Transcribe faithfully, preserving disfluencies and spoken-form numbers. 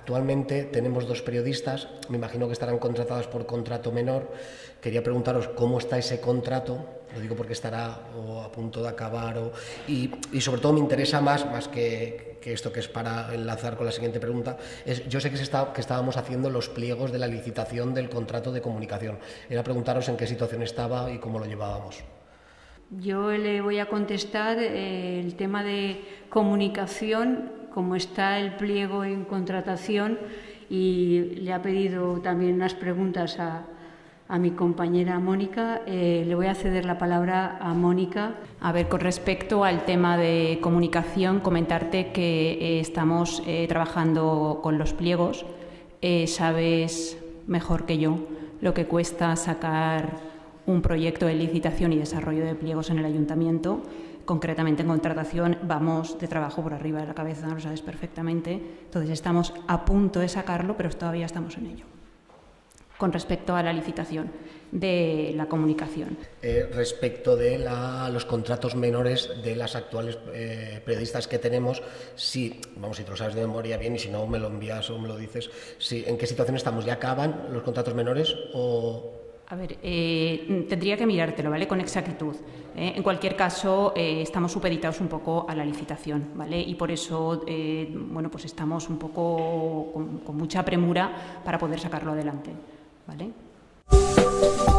Actualmente tenemos dos periodistas, me imagino que estarán contratados por contrato menor. Quería preguntaros cómo está ese contrato, lo digo porque estará o a punto de acabar, o, y, y sobre todo me interesa más, más que, que esto que es para enlazar con la siguiente pregunta, es, yo sé que, se está, que estábamos haciendo los pliegos de la licitación del contrato de comunicación. Era preguntaros en qué situación estaba y cómo lo llevábamos. Yo le voy a contestar eh, el tema de comunicación, como está el pliego en contratación, y le ha pedido también unas preguntas a, a mi compañera Mónica. Eh, le voy a ceder la palabra a Mónica. A ver, con respecto al tema de comunicación, comentarte que eh, estamos eh, trabajando con los pliegos. Eh, sabes mejor que yo lo que cuesta sacar un proyecto de licitación y desarrollo de pliegos en el ayuntamiento. Concretamente en contratación vamos de trabajo por arriba de la cabeza, lo sabes perfectamente. Entonces estamos a punto de sacarlo, pero todavía estamos en ello. Con respecto a la licitación de la comunicación. Eh, respecto de la, los contratos menores de las actuales eh, periodistas que tenemos, si, vamos, si te lo sabes de memoria bien y si no me lo envías o me lo dices, si, ¿en qué situación estamos? ¿Ya acaban los contratos menores o...? A ver, eh, tendría que mirártelo, ¿vale?, con exactitud. ¿eh? En cualquier caso, eh, estamos supeditados un poco a la licitación, ¿vale? Y por eso, eh, bueno, pues estamos un poco con, con mucha premura para poder sacarlo adelante, ¿vale?